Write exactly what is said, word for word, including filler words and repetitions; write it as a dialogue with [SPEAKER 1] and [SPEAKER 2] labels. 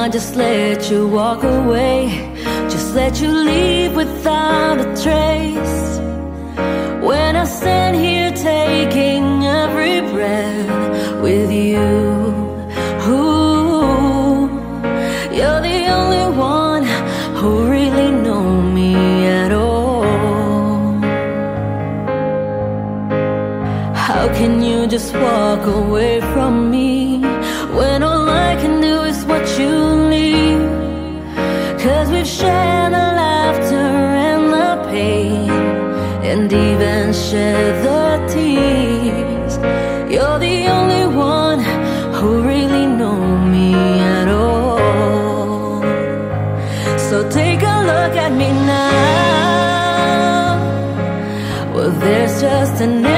[SPEAKER 1] just let you walk away, just let you leave without a trace. When I stand here taking every breath with you, ooh, you're the only one who really know me at all. How can you just walk away from me when all I can do is what you need? 'Cause we've shared the laughter and the pain, and even shed the tears. You're the only one who really know me at all. So take a look at me now. Well, there's just an